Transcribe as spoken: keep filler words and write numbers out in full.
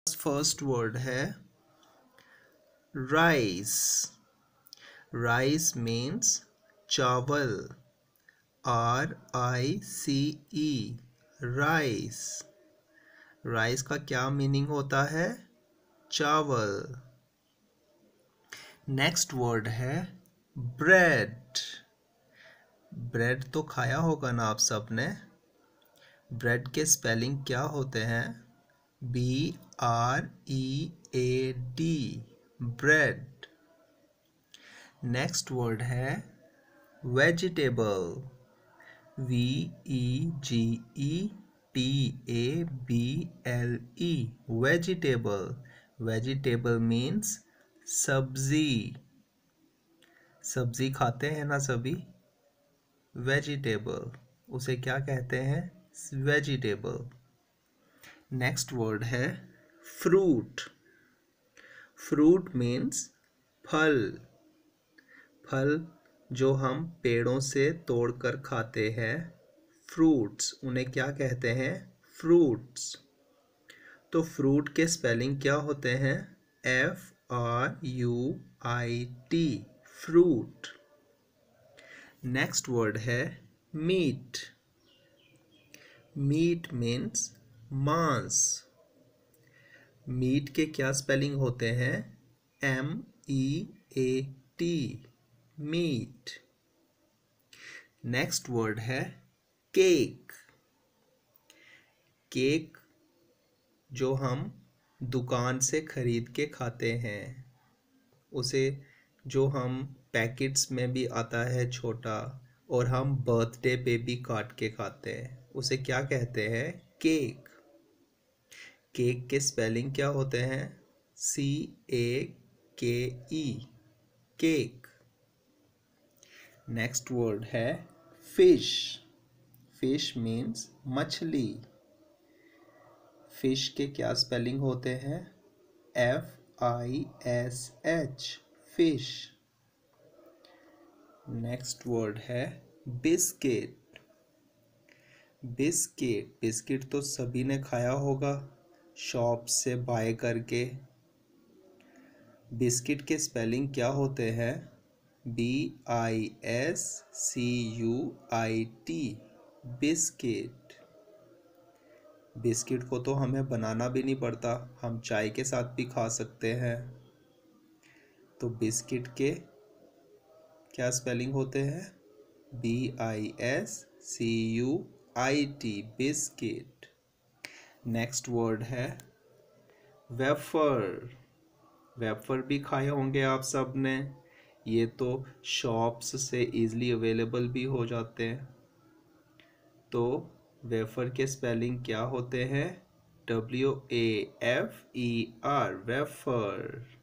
First word है rice. Rice means चावल। R I C E rice. Rice का क्या मीनिंग होता है? चावल। नेक्स्ट वर्ड है ब्रेड। ब्रेड तो खाया होगा ना आप सबने। ब्रेड के स्पेलिंग क्या होते हैं? B R E A D bread. Next word है vegetable. V E G E T A B L E vegetable. Vegetable means सब्जी। सब्जी खाते हैं ना सभी। वेजिटेबल उसे क्या कहते हैं? वेजिटेबल। नेक्स्ट वर्ड है फ्रूट। फ्रूट मीन्स फल। फल जो हम पेड़ों से तोड़कर खाते हैं, फ्रूट्स, उन्हें क्या कहते हैं? फ्रूट्स। तो फ्रूट के स्पेलिंग क्या होते हैं? F R U I T fruit. Next word है मीट। मीट मीन्स मांस। मीट के क्या स्पेलिंग होते हैं? M E A T meat. Next word है केक। केक जो हम दुकान से खरीद के खाते हैं, उसे जो हम पैकेट्स में भी आता है छोटा, और हम बर्थडे पे भी काट के खाते हैं, उसे क्या कहते हैं? केक। केक के स्पेलिंग क्या होते हैं? C A K E cake. Next word है फिश। फिश मीन्स मछली। फिश के क्या स्पेलिंग होते हैं? F I S H fish. Next word है बिस्किट। बिस्किट बिस्किट तो सभी ने खाया होगा शॉप से बाय करके। बिस्किट के स्पेलिंग क्या होते हैं? B I S C U I T biscuit. Biscuit को तो हमें बनाना भी नहीं पड़ता, हम चाय के साथ भी खा सकते हैं। तो बिस्किट के क्या स्पेलिंग होते हैं? B I S C U I T biscuit. Next word है वेफर। वेफर भी खाए होंगे आप सब ने। ये तो शॉप्स से इजीली अवेलेबल भी हो जाते हैं। तो वेफर के स्पेलिंग क्या होते हैं? W A F E R wafer.